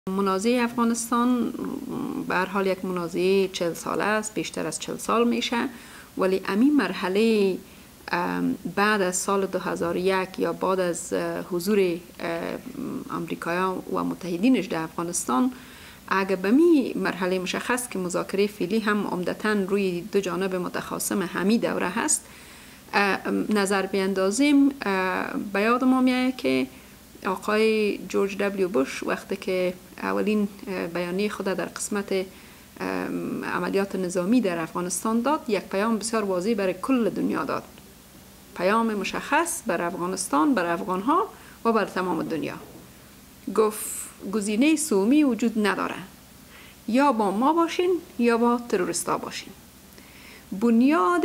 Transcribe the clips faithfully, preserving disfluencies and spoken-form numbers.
منازعه افغانستان به هر حال یک منازعه چهل ساله است، بیشتر از چهل سال میشه، ولی همین مرحله بعد از سال دو هزار و یک یا بعد از حضور امریکایان و متحدینش در افغانستان، اگر به می مرحله مشخص که مذاکره فعلی هم عمدتاً روی دو جانب متخاصم همین دوره هست نظر بیندازیم، به یاد ما میاد که آقای جورج دبلیو بوش وقتی که اولین بیانیه خود در قسمت عملیات نظامی در افغانستان داد، یک پیام بسیار واضح برای کل دنیا داد، پیام مشخص بر افغانستان، بر افغانها و بر تمام دنیا. گفت گزینه سومی وجود نداره، یا با ما باشین یا با تروریستا باشین. بنیاد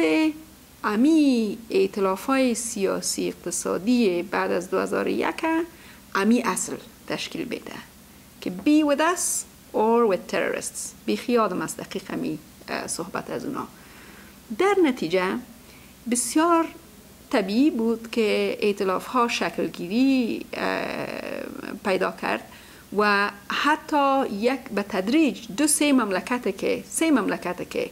امی ائتلاف‌های سیاسی اقتصادی بعد از دو هزار و یک امی اصل تشکیل بده که be with us or with terrorists. بی خیادم است دقیق امی صحبت از اونا. در نتیجه بسیار طبیعی بود که ائتلاف‌ها شکلگیری پیدا کرد و حتی یک به تدریج دو سه مملکت که سه مملکت که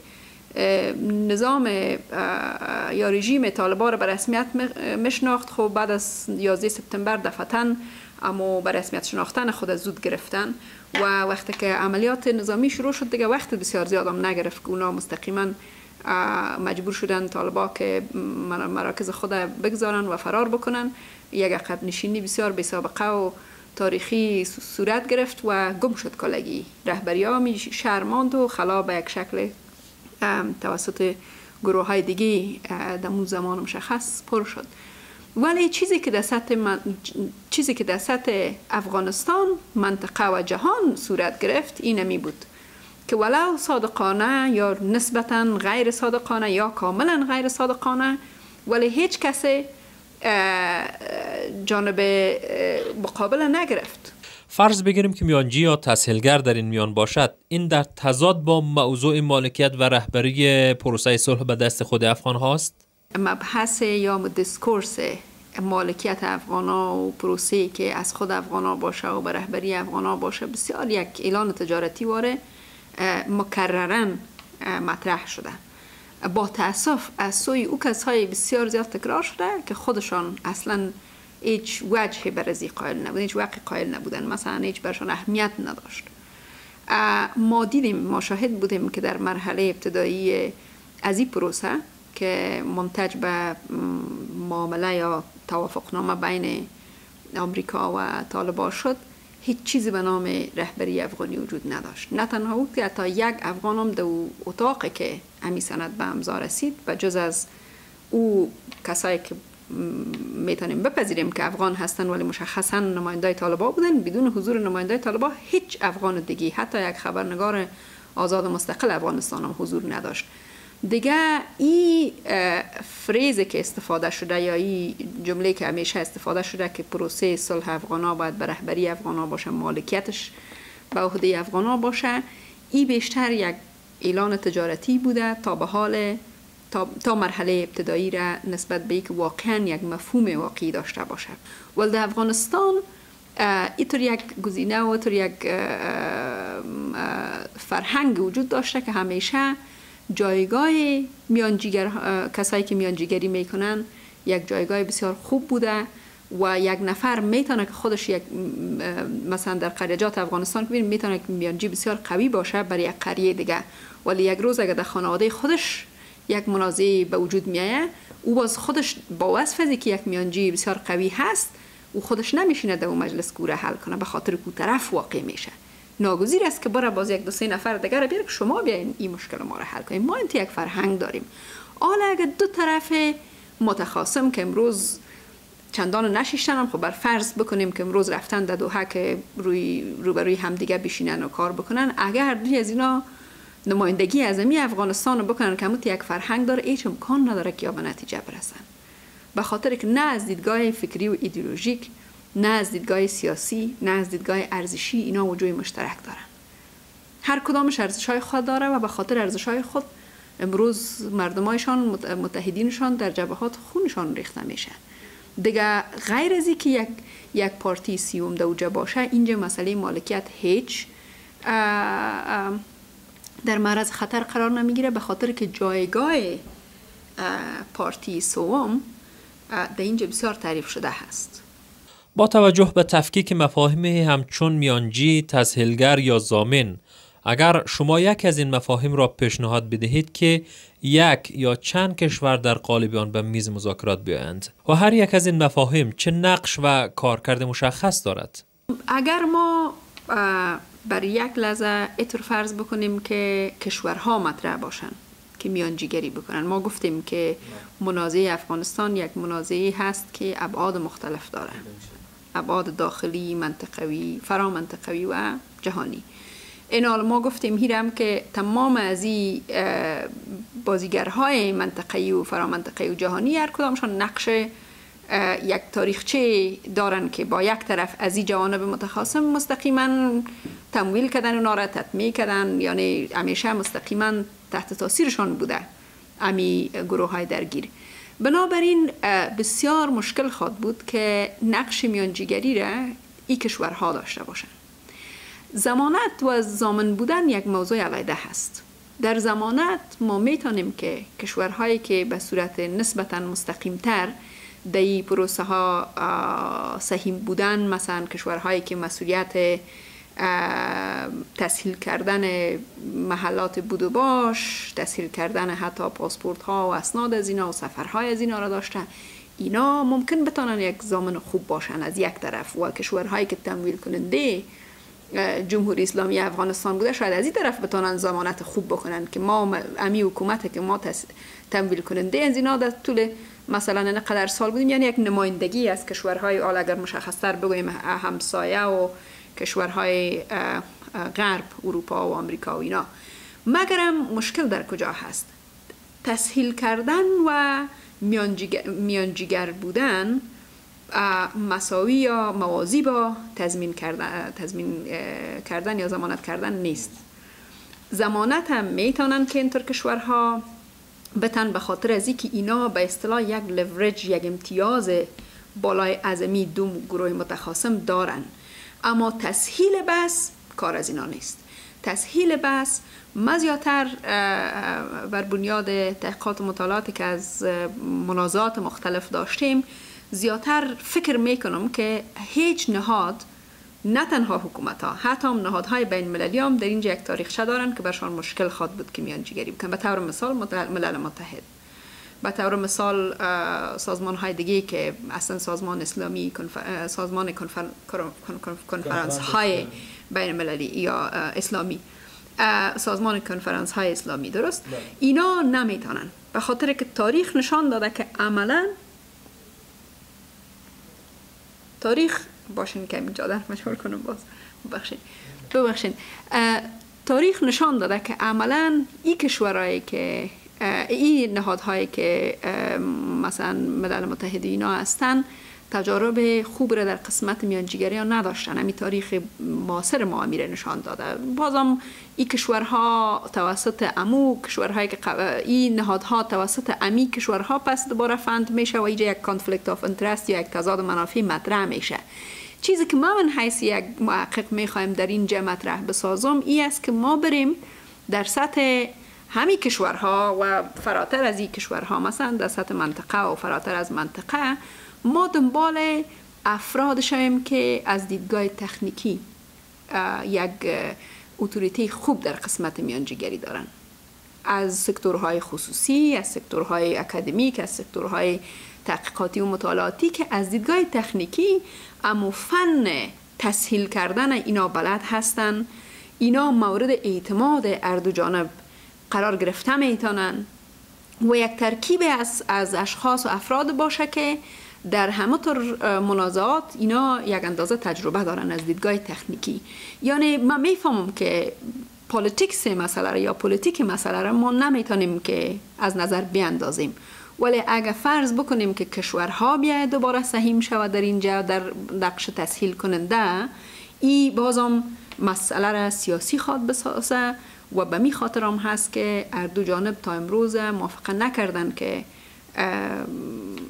نظام یا رژیم طالبان را به رسمیت میشناخت، خب بعد از یازده سپتامبر دفعتاً اما به رسمیت شناختن خود زود گرفتن و وقتی که عملیات نظامی شروع شد دیگه وقت بسیار زیاد هم نگرفت که اونا مستقیما مجبور شدن طالبان که مراکز خود بگذارن و فرار بکنن. یک عقب نشینی بسیار بی سابقه و تاریخی صورت گرفت و گم شد کلگی. رهبری ها می شرماند و خلا به یک شکل توسط گروه های دیگه در اون زمان مشخص پر شد. ولی چیزی که در سطح من... چیزی که در سطح افغانستان، منطقه و جهان صورت گرفت اینمی بود که ولو صادقانه یا نسبتاً غیر صادقانه یا کاملا غیر صادقانه، ولی هیچ کسی جانب مقابل نگرفت. فرض بگیریم که میانجی یا تسهیلگر در این میان باشد، این در تضاد با موضوع مالکیت و رهبری پروسه صلح به دست خود افغان هاست؟ مبحث یا دیسکورس مالکیت افغانا و پروسه که از خود افغانا باشه و به رهبری افغانا باشه بسیار یک اعلان تجارتی واره مکرراً مطرح شده. با تأسف از سوی او کسای بسیار زیاد تکرار شده که خودشان اصلاً هیچ وجهی برازی قائل نبودن، هیچ وقتی قائل نبودن، مثلا هیچ برشان اهمیت نداشت. ما دیدیم، ما شاهد بودیم که در مرحله ابتدایی از این پروسه که منتج به معامله یا توافقنامه بین آمریکا و طالبان شد، هیچ چیزی به نام رهبری افغانی وجود نداشت. نه تنها بود که حتی یک افغان هم در اتاقی که امی سند به امضا رسید و جز از او کسایی که میتونیم بپذیریم که افغان هستن ولی مشخصا نماینده طالبان بودن، بدون حضور نماینده طالبان هیچ افغان دیگه، حتی یک خبرنگار آزاد مستقل افغانستان هم حضور نداشت. دیگه این فریزی که استفاده شده یا این جمله که همیشه استفاده شده که پروسه صلح افغانا باید به رهبری افغانا باشه، مالکیتش به عهده افغانا باشه، این بیشتر یک اعلان تجارتی بوده تا به حال تا, تا مرحله ابتدایی را نسبت به اینکه واقعا یک مفهوم واقعی داشته باشه. ولی در افغانستان اینطور یک گزینه و اینطور یک فرهنگ وجود داشته که همیشه جایگاه میانجیگر، کسایی که میانجیگری میکنن یک جایگاه بسیار خوب بوده و یک نفر میتونه که خودش یک مثلا در قریجات افغانستان که ببینیم میتونه که میانجی بسیار قوی باشه برای یک قریه دیگه، ولی یک روز اگر در خانواده خودش یک منازعه به وجود میایه، او باز خودش با وصف از که یک میانجی بسیار قوی هست او خودش نمیشینه در اون مجلس کوره حل کنه، به خاطر کو طرف واقع میشه. ناگزیر است که برای باز یک دو سه نفر دیگر رو بیاره که شما بیاین این مشکل ما رو حل کنیم. ما اینطور یک فرهنگ داریم. حالا اگر دو طرف متخاصم که امروز چندان نشیشتن هم، خب بر فرض بکنیم که امروز رفتن در دوحه که روی روبروی همدیگه بشینن و کار بکنن، اگر دوی از اینا نمایندگی از امی افغانستان رو بکنن که همون یک فرهنگ داره، هیچ امکان نداره که یا به نتیجه برسن، به خاطر که نه از دیدگاه فکری و ایدئولوژیک، نه از دیدگاه سیاسی، نه از دیدگاه ارزشی اینا وجوه مشترک دارن. هر کدامش ارزش‌های خود داره و به خاطر ارزش‌های خود امروز مردمایشان متحدینشان در جبهات خونشان ریخته میشه. دیگه غیر از اینکه یک یک پارتی سیوم در اوجا باشه، اینجا مسئله مالکیت هیچ در معرض خطر قرار نمیگیره، به خاطر که جایگاه پارتی سوم در اینجا بسیار تعریف شده هست. با توجه به تفکیک مفاهیمی همچون میانجی، تسهیلگر یا ضامن، اگر شما یک از این مفاهیم را پیشنهاد بدهید که یک یا چند کشور در قالب آن به میز مذاکرات بیایند و هر یک از این مفاهیم چه نقش و کارکرد مشخص دارد؟ اگر ما برای یک لحظه اطور فرض بکنیم که کشورها مطرح باشن که میانجیگری بکنن، ما گفتیم که منازعه افغانستان یک منازعه هست که ابعاد مختلف داره، ابعاد داخلی، منطقوی، فرا منطقوی و جهانی. این حال ما گفتیم هیرم که تمام از این بازیگرهای منطقه‌ای و فرامنطقه‌ای و جهانی هر کدامشان نقش یک تاریخچه دارن که با یک طرف از این جوانب متخاصم مستقیما تمویل کردن، اونا را تطمیع کردن، یعنی همیشه مستقیما تحت تاثیرشان بوده امی گروه های درگیر. بنابراین بسیار مشکل خواهد بود که نقش میانجیگری را این کشورها داشته باشند. ضمانت و ضامن بودن یک موضوع علیحده هست. در ضمانت ما میتونیم که کشورهایی که به صورت نسبتا مستقیمتر در این پروسه ها سهیم بودن، مثلا کشورهایی که مسئولیت تسهیل کردن محلات بود و باش، تسهیل کردن حتی پاسپورت ها و اسناد از اینا و سفرهای از اینا را داشتن، اینا ممکن بتونن یک ضامن خوب باشن از یک طرف، و کشورهایی که تمویل کننده جمهوری اسلامی افغانستان بوده شاید از این طرف بتونن ضمانت خوب بکنن که ما امی حکومت که ما تمویل کننده از اینا در طول مثلا اینقدر سال بودیم، یعنی یک نمایندگی از کشورهای آل اگر مشخصتر بگویم همسایه و کشورهای غرب اروپا و آمریکا و اینا. مگرم مشکل در کجا هست؟ تسهیل کردن و میانجیگر, میانجیگر بودن مساوی یا موازی با تضمین کردن, تضمین کردن یا ضمانت کردن نیست. ضمانت هم میتونن که اینطور کشورها بتن به خاطر از اینکه اینا به اصطلاح یک لورج، یک امتیاز بالای عظمی دو گروه متخاصم دارن، اما تسهیل بس کار از اینا نیست. تسهیل بس ما زیادتر بر بنیاد تحقیقات و مطالعاتی که از منازعات مختلف داشتیم زیادتر فکر میکنم که هیچ نهاد، نه تنها حکومت ها، حتی هم نهادهای بین المللی هم در اینجا یک تاریخچه دارن که برشان مشکل خواهد بود که میانجیگری بکنن. به طور مثال ملل متحد، به طور مثال سازمان های دیگه که اصلا سازمان اسلامی، سازمان کنفرانس های بین المللی یا اسلامی، سازمان کنفرانس های اسلامی، درست؟ اینا نمیتونن به خاطر که تاریخ نشان داده که عملا تاریخ باشین که اینجا در مشهور کنم باز ببخشین ببخشین تاریخ نشان داده که عملا این کشورهایی که این نهادهایی که مثلا ملل متحد اینا هستن تجارب خوب را در قسمت میانجیگری ها نداشتن. همین تاریخ معاصر ما میره نشان داده. بازم این کشورها توسط امو کشورهایی که این نهادها توسط امی کشورها پس دوباره فند میشه و اینجا یک کانفلیکت آف انترست یا یک تضاد منافع مطرح میشه. چیزی که ما من حیث یک محقق میخوایم در اینجا مطرح بسازم این است که ما بریم در سطح همین کشورها و فراتر از این کشورها، مثلا در سطح منطقه و فراتر از منطقه، ما دنبال افراد شویم که از دیدگاه تکنیکی یک اتوریته خوب در قسمت میانجیگری دارن، از سکتورهای خصوصی، از سکتورهای اکادمیک، از سکتورهای تحقیقاتی و مطالعاتی که از دیدگاه تکنیکی اما فن تسهیل کردن اینا بلد هستن. اینا مورد اعتماد اردو جانب قرار گرفته میتونن و یک ترکیب از, از اشخاص و افراد باشه که در همه طور منازعات اینا یک اندازه تجربه دارن از دیدگاه تکنیکی. یعنی من میفهمم که پولیتیکس مسئله یا پولیتیک مسئله را ما نمیتونیم که از نظر بیاندازیم، ولی اگه فرض بکنیم که کشورها بیاید دوباره سهیم شود در اینجا در نقش تسهیل کننده، این بازم مسئله را سیاسی خواد بسازه و به می خاطر هم هست که اردو جانب تا امروز موافقه نکردن که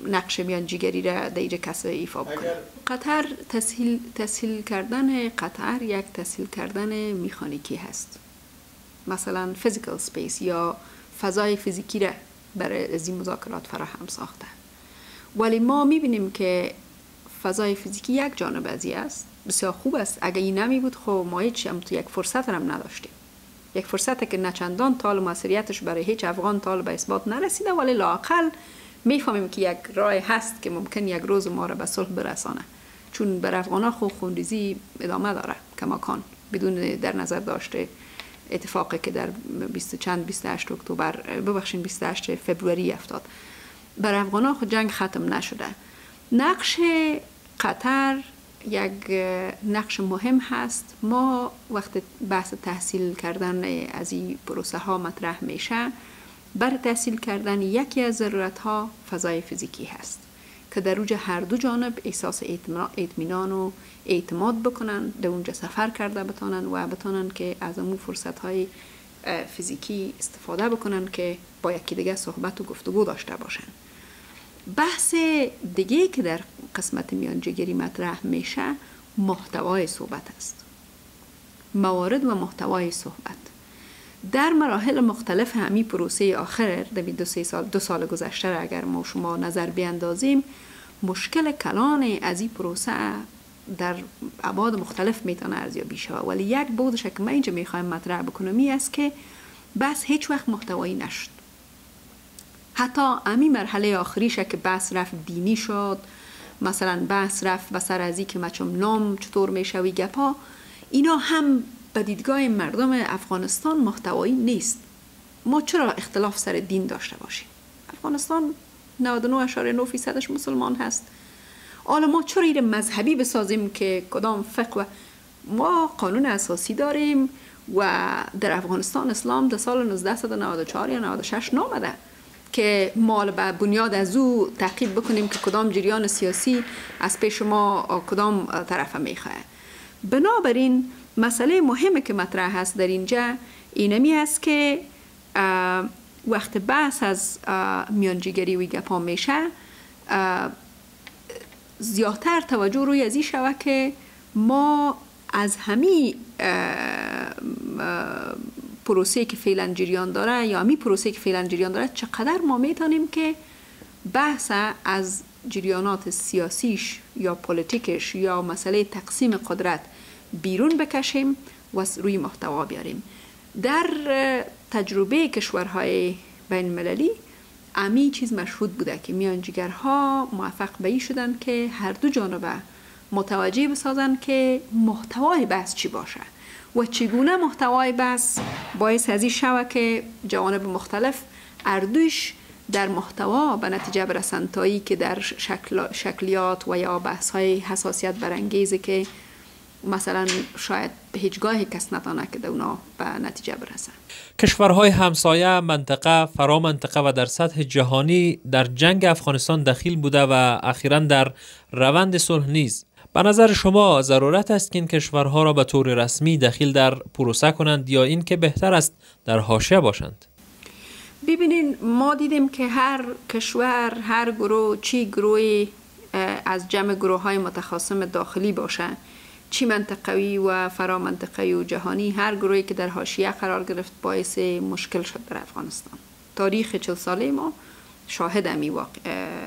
نقش میانجیگری را در اینجا کسا ایفا بکنه. قطر تسهیل, تسهیل کردن قطر یک تسهیل کردن میخانیکی هست. مثلا فیزیکال سپیس یا فضای فیزیکی را برای از این مذاکرات فراهم ساخته. ولی ما میبینیم که فضای فیزیکی یک جانب ازی است، بسیار خوب است. اگه این نمی بود خب ما هیچ هم تو یک فرصت هم نداشتیم. یک فرصت که نچندان طال موثریتش برای هیچ افغان طال به اثبات نرسیده، ولی لااقل میفهمیم که یک راه هست که ممکن یک روز ما را به صلح برسانه. چون بر افغانا خود خونریزی ادامه داره کماکان بدون در نظر داشته اتفاقی که در بیست چند بیست و هشت اکتبر ببخشید بیست و هشت فوریه افتاد. بر افغانا خود جنگ ختم نشده. نقش قطر یک نقش مهم هست. ما وقت بحث تحصیل کردن از این پروسه ها مطرح میشه، بر تحصیل کردن یکی از ضرورت ها فضای فیزیکی هست که در اوج هر دو جانب احساس اطمینان و اعتماد بکنن، در اونجا سفر کرده بتانن و بتانن که از اون فرصت های فیزیکی استفاده بکنن که با یکی دیگه صحبت و گفتگو داشته باشن. بحث دیگه که در قسمت میانجیگری مطرح میشه محتوای صحبت است. موارد و محتوای صحبت در مراحل مختلف همین پروسه آخر در دو سه سال دو سال گذشته را اگر ما شما نظر بیاندازیم، مشکل کلان از این پروسه در ابعاد مختلف میتونه ارزیابی شود. ولی یک بودش که من اینجا میخوایم مطرح بکنم این است که بس هیچ وقت محتوایی نشد. حتی امی مرحله آخریش که بحث رفت دینی شد، مثلا بحث رفت و سر ازی که مچم نام چطور میشوی گپا، اینا هم به دیدگاه مردم افغانستان محتوایی نیست. ما چرا اختلاف سر دین داشته باشیم؟ افغانستان نود و نه اشاره نه فیصدش مسلمان هست. حالا ما چرا این مذهبی بسازیم که کدام فقه و ما قانون اساسی داریم و در افغانستان اسلام در سال نوزده نود و چهار یا نود و شش نامده که ما به بنیاد از او تعقیب بکنیم که کدام جریان سیاسی از پیش ما کدام طرف میخواه. بنابراین مسئله مهمه که مطرح هست در اینجا اینمی هست که وقت بحث از میانجیگری و گپا میشه زیادتر توجه روی از این شود که ما از همین پروسه که فعلا جریان داره یا همین پروسه که فعلا جریان داره چقدر ما میتونیم که بحث از جریانات سیاسیش یا پولیتیکش یا مسئله تقسیم قدرت بیرون بکشیم و روی محتوا بیاریم. در تجربه کشورهای بین المللی امی چیز مشهود بوده که میانجیگرها موفق به این شدن که هر دو جانبه متوجه بسازن که محتوای بحث چی باشه و چگونه محتوای بحث باعث از این شود که جوانب مختلف اردوش در محتوا به نتیجه برسند تا ای که در شکل شکلیات و یا بحث های حساسیت برانگیزی که مثلا شاید به هیچگاه کس نتانه که اونا به نتیجه برسن. کشورهای همسایه، منطقه، فرا منطقه و در سطح جهانی در جنگ افغانستان دخیل بوده و اخیراً در روند صلح نیز. به نظر شما ضرورت است که این کشورها را به طور رسمی دخیل در پروسه کنند یا این که بهتر است در حاشیه باشند؟ ببینین ما دیدیم که هر کشور، هر گروه، چی گروهی از جمع گروه های متخاصم داخلی باشه، چی منطقوی و فرا منطقوی و جهانی، هر گروهی که در حاشیه قرار گرفت باعث مشکل شد در افغانستان. تاریخ چل ساله ما شاهد امی واقع...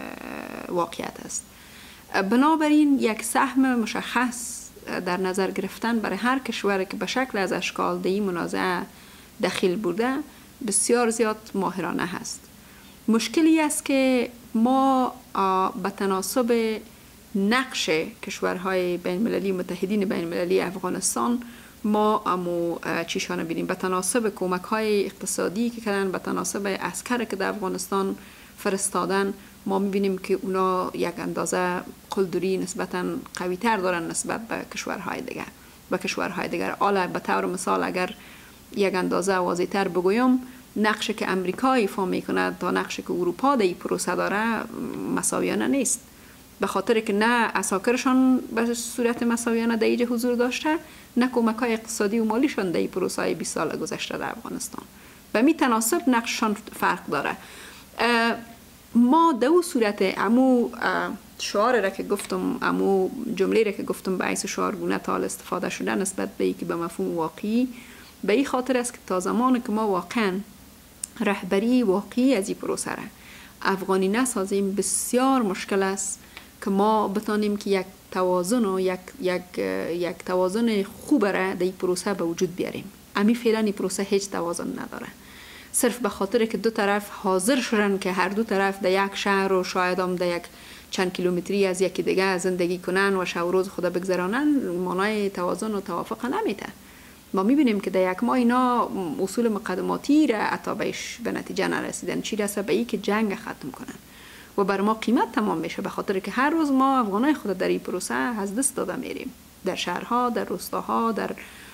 واقعیت است. بنابراین یک سهم مشخص در نظر گرفتن برای هر کشوری که به شکل از اشکال در این منازعه دخیل بوده بسیار زیاد ماهرانه هست. مشکلی است که ما به تناسب نقش کشورهای بین المللی متحدین بین المللی افغانستان ما امو چیشانه بینیم به تناسب کمک های اقتصادی که کردن، به تناسب عسکر که در افغانستان فرستادن، ما میبینیم که اونا یک اندازه قلدری نسبتا قوی تر دارن نسبت به کشورهای دیگر به کشورهای دیگر. حالا به طور مثال اگر یک اندازه واضح تر بگویم، نقشی که امریکا ایفا میکنه تا نقشی که اروپا در این پروسه داره مساویانه نیست، به خاطر که نه عساکرشان به صورت مساویانه در اینجا حضور داشته، نه کمک‌های اقتصادی و مالیشان در این پروسه های بیست سال گذشته در افغانستان. و می تناسب نقششان فرق داره. ما دو صورت امو شعار را که گفتم، امو جمله را که گفتم به حیث شعارگونه تا استفاده شده نسبت به ای که به مفهوم واقعی، به این خاطر است که تا زمانی که ما واقعا رهبری واقعی از این پروسه را افغانی نسازیم، بسیار مشکل است که ما بتانیم که یک توازن و یک یک یک توازن خوب را در این پروسه به وجود بیاریم. امی فعلا این پروسه هیچ توازن نداره، صرف به خاطر که دو طرف حاضر شدن که هر دو طرف در یک شهر و شاید هم در یک چند کیلومتری از یکی دیگه زندگی کنن و شب و روز خدا بگذرانن، معنای توازن و توافق نمیده. ما میبینیم که در یک ماه اینا اصول مقدماتی را عطا بهش به نتیجه نرسیدن، چی رسه به ای که جنگ ختم کنن و بر ما قیمت تمام میشه، به خاطر که هر روز ما افغانای خود در این پروسه از دست داده میریم، در شهرها، در روستاها، در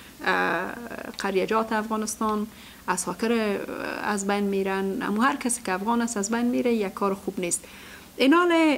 قریجات افغانستان اساکر از بین میرن، اما هر کسی که افغان است از بین میره. یک کار خوب نیست. اینال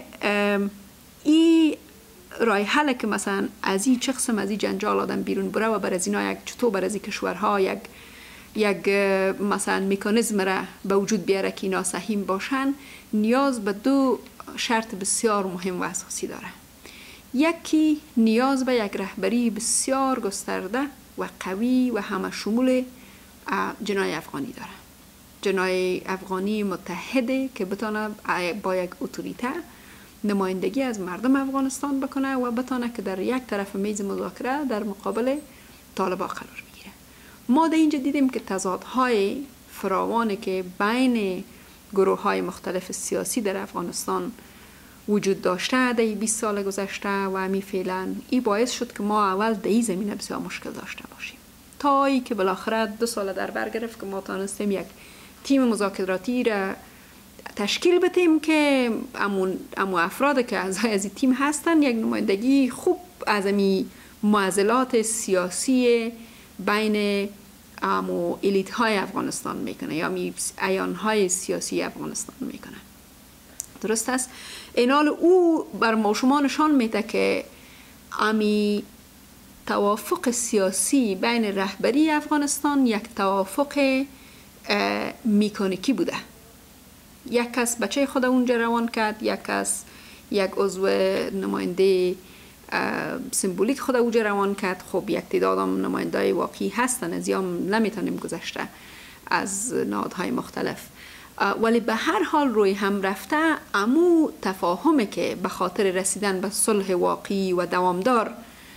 ای رای حل که مثلا از این چه قسم از این جنجال آدم بیرون بره و بر از اینا یک چطور بر از این کشورها یک یک مثلا مکانیزم را به وجود بیاره که اینا سهیم باشن، نیاز به دو شرط بسیار مهم و اساسی داره. یکی نیاز به یک رهبری بسیار گسترده و قوی و همه شمول جنای افغانی داره، جنای افغانی متحده که بتونه با یک اتوریته نمایندگی از مردم افغانستان بکنه و بتونه که در یک طرف میز مذاکره در مقابل طالبان قرار بگیره. ما در اینجا دیدیم که تضادهای فراوانی که بین گروه های مختلف سیاسی در افغانستان وجود داشته در بیست سال گذشته و همی فعلا این باعث شد که ما اول در این زمینه بسیار مشکل داشته باشیم، تا ای که بالاخره دو سال در بر گرفت که ما تانستیم یک تیم مذاکراتی را تشکیل بدیم که امون امو افراد که اعضای از این تیم هستن یک نمایندگی خوب از امی معضلات سیاسی بین امو الیت های افغانستان میکنه یا می ایان های سیاسی افغانستان میکنه. درست است؟ اینال او بر ما شما نشان میده که امی توافق سیاسی بین رهبری افغانستان یک توافق میکانیکی بوده. یک کس بچه خود اونجا روان کرد، یک کس یک عضو نماینده سمبولیک خود اونجا روان کرد. خب یک تعداد هم نمایندای واقعی هستن، از یام نمیتونیم گذشته از نهادهای مختلف، ولی به هر حال روی هم رفته امو تفاهمه که به خاطر رسیدن به صلح واقعی و دوامدار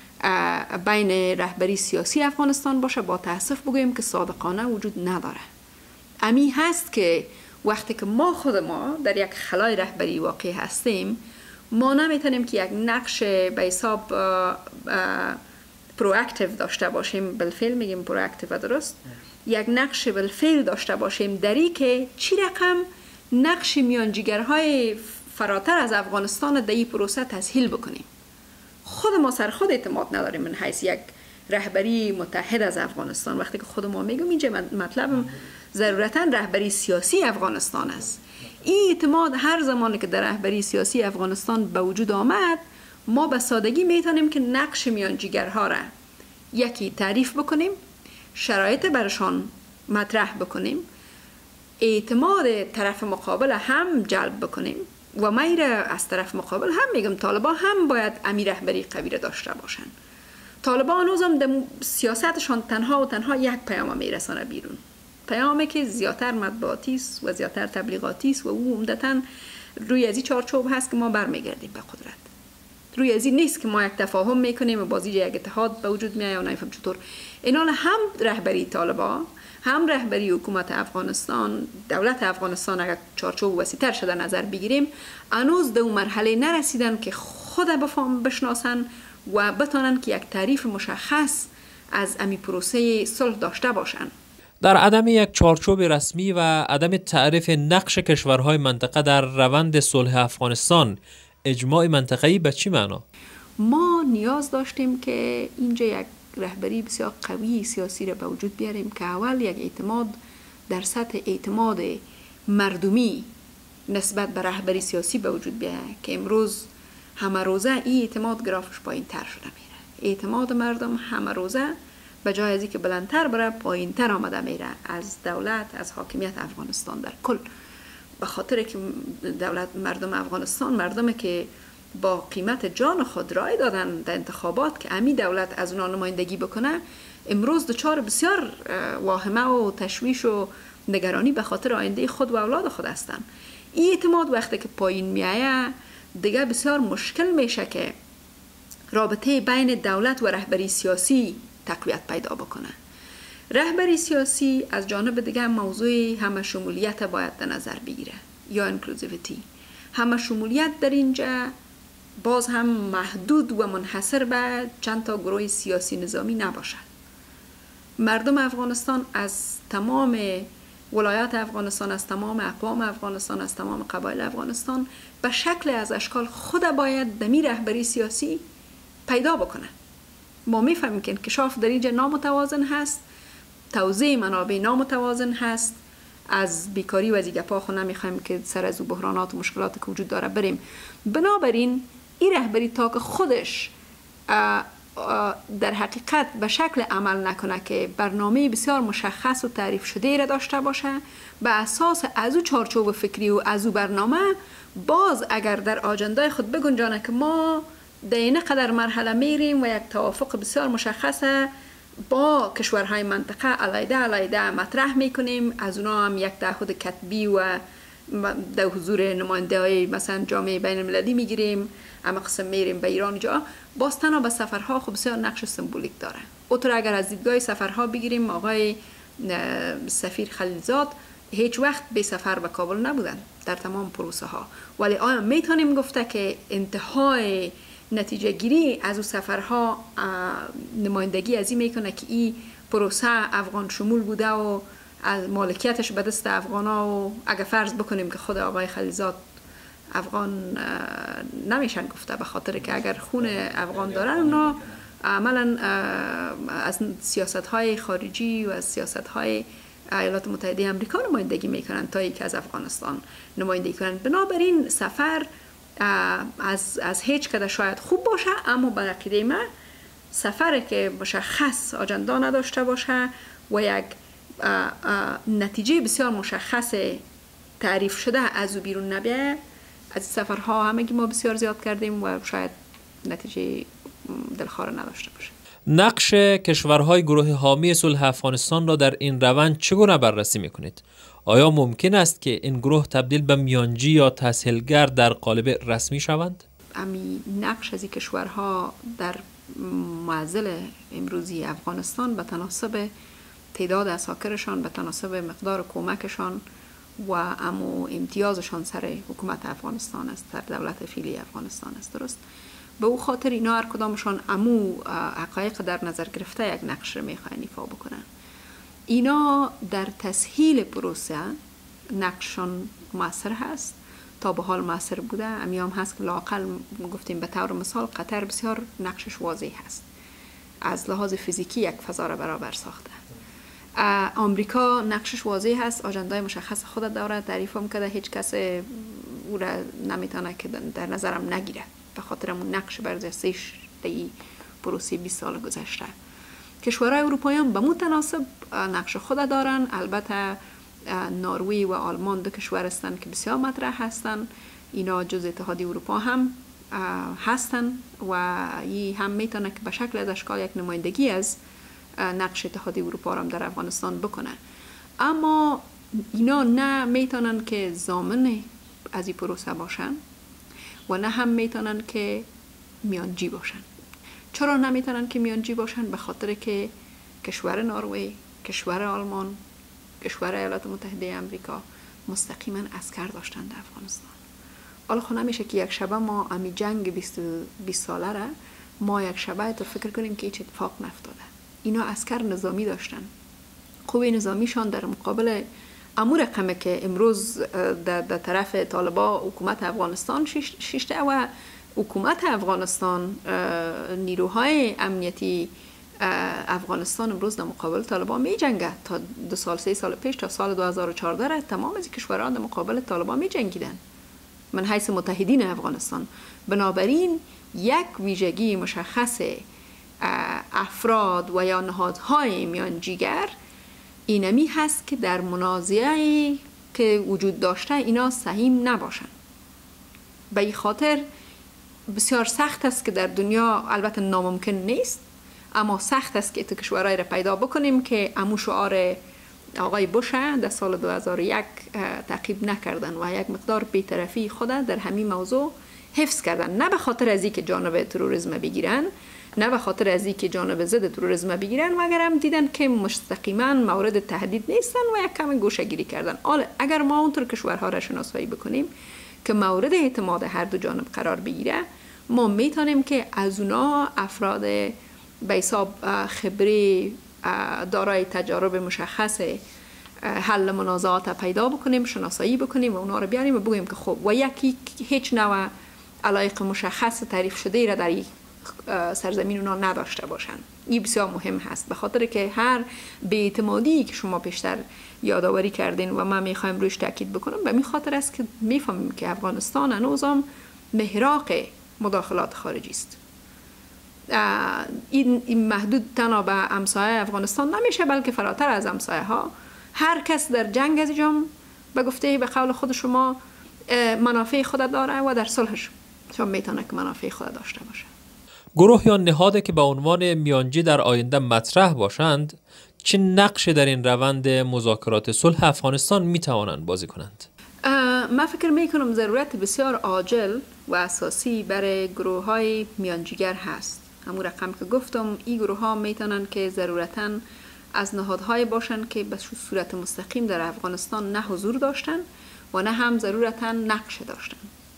بین رهبری سیاسی افغانستان باشه، با تاسف بگویم که صادقانه وجود نداره. امی هست که وقتی که ما خود ما در یک خلای رهبری واقعی هستیم، ما نمیتونیم که یک نقش به حساب پرواکتیو داشته باشیم، بالفعل میگیم پرواکتیو، درست؟ یک نقش بالفعل داشته باشیم دری که چی رقم نقش میانجیگرهای فراتر از افغانستان در این پروسه تسهیل بکنیم. خود ما سر خود اعتماد نداریم من حیث یک رهبری متحد از افغانستان. وقتی که خود ما میگم اینجا مطلب ضرورتا رهبری سیاسی افغانستان است. این اعتماد هر زمانی که در رهبری سیاسی افغانستان به وجود آمد، ما به سادگی میتونیم که نقش میانجیگرها را یکی تعریف بکنیم، شرایط برشان مطرح بکنیم، اعتماد طرف مقابل هم جلب بکنیم و میره از طرف مقابل هم میگم طالبان هم باید امی رهبری قوی را داشته باشن. طالبان هنوزم در سیاستشان تنها و تنها یک پیام میرسانه بیرون، پیامی که زیادتر مطبوعاتی است و زیادتر تبلیغاتی است و او عمدتاً روی از این چارچوب هست که ما برمیگردیم به قدرت. روی از این نیست که ما یک تفاهم میکنیم و بازی یک اتحاد به وجود میاد و نمیفهم چطور. اینال هم رهبری طالبان هم رهبری حکومت افغانستان، دولت افغانستان اگر چارچوب وسیع‌تر شده نظر بگیریم، هنوز به اون مرحله نرسیدن که خود بفهم بشناسن و بتونن که یک تعریف مشخص از امی پروسه صلح داشته باشن. در عدم یک چارچوب رسمی و عدم تعریف نقش کشورهای منطقه در روند صلح افغانستان، اجماع منطقه‌ای به چی معنا؟ ما نیاز داشتیم که اینجا یک رهبری بسیار قوی سیاسی را به وجود بیاریم که اول یک اعتماد در سطح اعتماد مردمی نسبت به رهبری سیاسی به وجود بیاره که امروز همه روزه این اعتماد گرافش پایین تر شده میره. اعتماد مردم همه روزه به جای از اینکه بلندتر بره پایین تر آمده میره از دولت، از حاکمیت افغانستان در کل. به خاطر که دولت مردم افغانستان مردمی که با قیمت جان خود رای دادن در انتخابات که امی دولت از اونا نمایندگی بکنه، امروز دچار بسیار واهمه و تشویش و نگرانی به خاطر آینده خود و اولاد خود هستند. این اعتماد وقتی که پایین میایه دیگه بسیار مشکل میشه که رابطه بین دولت و رهبری سیاسی تقویت پیدا بکنه. رهبری سیاسی از جانب دیگه موضوع همه شمولیت باید در نظر بگیره یا انکلوزیویتی. همه شمولیت در اینجا باز هم محدود و منحصر به چند تا گروه سیاسی نظامی نباشه. مردم افغانستان از تمام ولایات افغانستان، از تمام اقوام افغانستان، از تمام قبایل افغانستان به شکل از اشکال خود باید دمی رهبری سیاسی پیدا بکنه. ما میفهمیم که انکشاف در اینجا نامتوازن هست، توزیع منابع نامتوازن هست، از بیکاری و از گپا خو نمیخوایم که سر از بحرانات و مشکلات که وجود داره بریم. بنابراین این رهبری تا که خودش در حقیقت به شکل عمل نکنه که برنامه بسیار مشخص و تعریف شده را داشته باشه، به اساس از او چارچوب فکری و از او برنامه باز اگر در آجندای خود بگنجانه که ما در این قدر مرحله میریم و یک توافق بسیار مشخصه با کشورهای منطقه علیده علیده مطرح میکنیم، از اونا هم یک تعهد کتبی و در حضور نماینده های مثلا جامعه بین المللی میگیریم، اما قسم میریم به ایران جا، باز تنها به سفرها خب بسیار نقش سمبولیک داره. اوتر اگر از دیدگاه سفرها بگیریم، آقای سفیر خلیلزاد هیچ وقت به سفر به کابل نبودن در تمام پروسه ها، ولی آیا میتونیم گفته که انتهای نتیجه گیری از او سفرها نمایندگی از این میکنه که این پروسه افغان شمول بوده و از مالکیتش به دست افغانا، و اگر فرض بکنیم که خود آقای خلیلزاد افغان نمیشن گفته، به خاطر که اگر خون افغان دارن اونا عملا از سیاست های خارجی و از سیاست های ایالات متحده آمریکا نمایندگی میکنن تا ای که از افغانستان نمایندگی کنن. بنابراین سفر از از هیچ کده شاید خوب باشه، اما به عقیده من سفر که مشخص آجندا نداشته باشه و یک نتیجه بسیار مشخص تعریف شده از او بیرون نبیه، از سفرها همگی ما بسیار زیاد کردیم و شاید نتیجه دلخواه نداشته باشه. نقش کشورهای گروه حامی صلح افغانستان را در این روند چگونه بررسی میکنید؟ آیا ممکن است که این گروه تبدیل به میانجی یا تسهیلگر در قالب رسمی شوند؟ امی نقش از این کشورها در معضل امروزی افغانستان به تناسب تعداد اساکرشان، به تناسب مقدار کمکشان و امو امتیازشان سر حکومت افغانستان است، در دولت فعلی افغانستان است. درست؟ به او خاطر اینا هر کدامشان امو حقایق در نظر گرفته یک نقش میخواهند ایفا بکنن. اینا در تسهیل پروسه نقششان مؤثر هست، تا به حال مؤثر بوده. امیام هست که لااقل گفتیم به طور مثال قطر بسیار نقشش واضح هست، از لحاظ فیزیکی یک فضا را برابر ساخته. آمریکا نقشش واضح هست، آجندای مشخص خود داره، تعریف هم کرده، هیچ کس او را نمیتونه که در نظرم نگیره به خاطر اون نقش برجسته‌اش در پروسه بیست سال گذشته. کشورهای اروپایی هم به متناسب نقش خود دارن. البته نروژ و آلمان دو کشور هستند که بسیار مطرح هستند، اینا جز اتحادیه اروپا هم هستند و این هم میتونه که به شکل از اشکال یک نمایندگی از نقش اتحادیه اروپا هم در افغانستان بکنه، اما اینا نه میتونن که ضامن از این پروسه باشن و نه هم میتونن که میانجی باشن. چرا نمیتونن که میانجی باشن؟ به خاطر که کشور نروژ، کشور آلمان، کشور ایالات متحده آمریکا مستقیما عسکر داشتن در افغانستان. حالا خب نمیشه که یک شبه ما امی جنگ بیست ساله را ما یک شبه تو فکر کنیم که هیچ اتفاق نفتاده. اینا عسکر نظامی داشتن، قوه نظامیشان در مقابل امور رقمه که امروز در, در طرف طالبا حکومت افغانستان شیشته و حکومت افغانستان، نیروهای امنیتی افغانستان امروز در مقابل طالبان می جنگه. تا دو سال سه سال پیش تا سال دو هزار و چهارده را تمام از کشوران در مقابل طالبان می جنگیدن من حیث متحدین افغانستان. بنابراین یک ویژگی مشخص افراد و یا نهادهای میانجیگر اینمی هست که در منازعه که وجود داشته اینا سهیم نباشند. به این خاطر بسیار سخت است که در دنیا، البته ناممکن نیست، اما سخت است که تو کشورهای را پیدا بکنیم که امو شعار آقای بوش در سال دو هزار و یک تعقیب نکردن و یک مقدار بی‌طرفی خود در همین موضوع حفظ کردن، نه به خاطر از اینکه جانب تروریسم بگیرن، نه به خاطر از اینکه جانب ضد تروریسم بگیرن، مگر هم دیدن که مستقیما مورد تهدید نیستن و یک کم گوشه‌گیری کردن. حالا اگر ما اونطور کشورها را شناسایی بکنیم که مورد اعتماد هر دو جانب قرار بگیره، ما میتونیم که از اونا افراد به حساب خبری دارای تجارب مشخص حل منازعات پیدا بکنیم، شناسایی بکنیم و اونا رو بیاریم و بگوییم که خب و یکی هیچ نوع علایق مشخص تعریف شده ای را در این سرزمین اونا نداشته باشند. این بسیار مهم هست، به خاطر که هر بی‌اعتمادی که شما پیشتر یادآوری کردین و من میخوایم روش تاکید بکنم، به این خاطر است که میفهمیم که افغانستان هنوزم محراق مداخلات خارجی است. این, این محدود تنها به همسایه افغانستان نمیشه، بلکه فراتر از همسایه ها. هر کس در جنگ از جام به گفته به قول خود شما منافع خود داره و در صلحش شما میتونه که منافع خود داشته باشه. گروه یا نهادی که به عنوان میانجی در آینده مطرح باشند چه نقش در این روند مذاکرات صلح افغانستان میتوانند بازی کنند؟ من فکر میکنم ضرورت بسیار عاجل و اساسی برای گروه های میانجیگر هست. همون رقم که گفتم، این گروه ها میتونن که ضرورتاً از نهادهای باشن که به صورت مستقیم در افغانستان نه حضور داشتن و نه هم ضرورتاً نقش داشتن،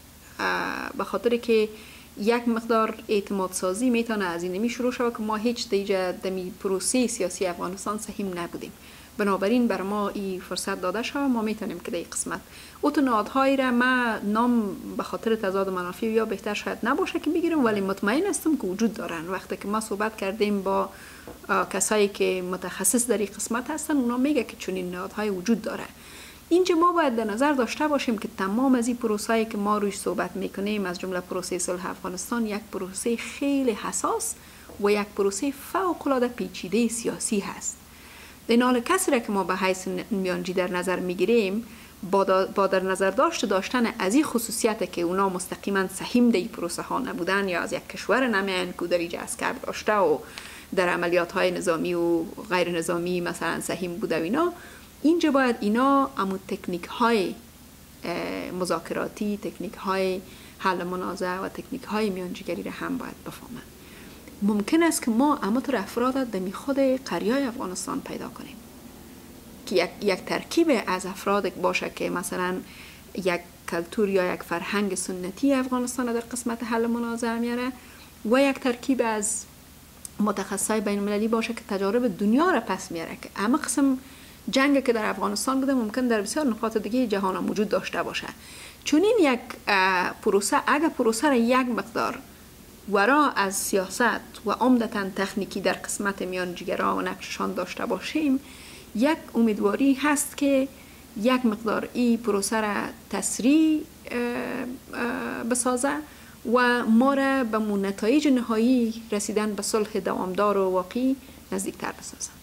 به خاطر که یک مقدار اعتماد سازی میتونه از این نمی شروع شود که ما هیچ دیگه دمی پروسه سیاسی افغانستان سهیم نبودیم. بنابراین بر ما این فرصت داده شود، ما میتونیم که در این قسمت اوتو نهادهایی را ما نام به خاطر تضاد منافع یا بهتر شاید نباشه که بگیرم، ولی مطمئن هستم که وجود دارن. وقتی که ما صحبت کردیم با کسایی که متخصص در این قسمت هستن، اونا میگه که چنین نهادهای وجود داره. اینجا ما باید در نظر داشته باشیم که تمام از این پروسه‌ای که ما روش صحبت میکنیم، از جمله پروسه صلح افغانستان، یک پروسه خیلی حساس و یک پروسه فوق‌العاده پیچیده سیاسی هست. در حال کسی را که ما به حیث میانجی در نظر میگیریم، با در نظر داشته داشتن از این خصوصیت که اونا مستقیما سهیم در این پروسه ها نبودن یا از یک کشور نمیان که در اینجا عسکر داشته و در عملیات های نظامی و غیر نظامی مثلا سهیم بوده و اینا، اینجا باید اینا امو تکنیک های مذاکراتی، تکنیک های حل منازعه و تکنیک های میانجیگری را هم باید بفهمن. ممکن است که ما اما تو افراد دمی خود قریای افغانستان پیدا کنیم که یک, یک ترکیب از افراد باشه که مثلا یک کلتور یا یک فرهنگ سنتی افغانستان در قسمت حل منازعه میاره و یک ترکیب از متخصصای بین المللی باشه که تجارب دنیا را پس میاره که اما قسم جنگ که در افغانستان بوده ممکن در بسیار نقاط دیگه جهان هم وجود داشته باشه. چون این یک پروسه، اگر پروسه را یک مقدار ورا از سیاست و عمدتاً تکنیکی در قسمت میانجیگرا و نقششان داشته باشیم، یک امیدواری هست که یک مقدار این پروسه را تسریع بسازه و ما را به نتایج نهایی رسیدن به صلح دوامدار و واقعی نزدیکتر بسازه.